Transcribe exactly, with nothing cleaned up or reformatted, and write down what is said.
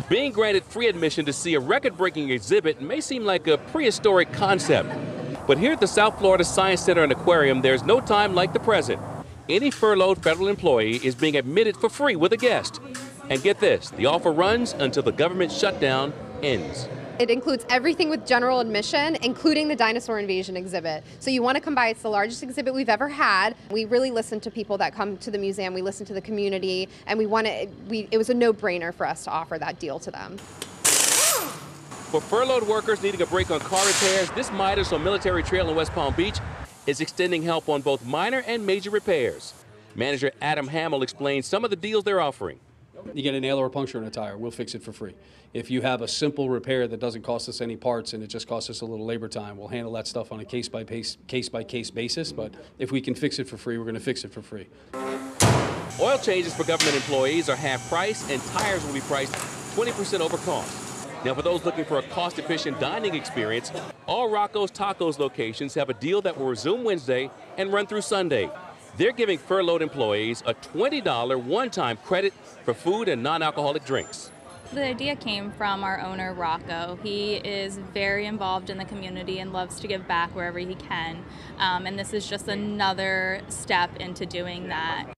Being granted free admission to see a record-breaking exhibit may seem like a prehistoric concept. But here at the South Florida Science Center and Aquarium, there's no time like the present. Any furloughed federal employee is being admitted for free with a guest. And get this, the offer runs until the government shutdown ends. It includes everything with general admission, including the dinosaur invasion exhibit. So you want to come by. It's the largest exhibit we've ever had. We really listen to people that come to the museum. We listen to the community, and we want to. We, it was a no-brainer for us to offer that deal to them. For furloughed workers needing a break on car repairs, this Midas on Military Trail in West Palm Beach is extending help on both minor and major repairs. Manager Adam Hamill explains some of the deals they're offering. You get a nail or a puncture in a tire, we'll fix it for free. If you have a simple repair that doesn't cost us any parts and it just costs us a little labor time, we'll handle that stuff on a case-by-case, case-by-case basis. But if we can fix it for free, we're going to fix it for free. Oil changes for government employees are half price, and tires will be priced twenty percent over cost. Now, for those looking for a cost-efficient dining experience, all Rocco's Tacos locations have a deal that will resume Wednesday and run through Sunday. They're giving furloughed employees a twenty dollar one-time credit for food and non-alcoholic drinks. The idea came from our owner, Rocco. He is very involved in the community and loves to give back wherever he can. Um, and this is just another step into doing that.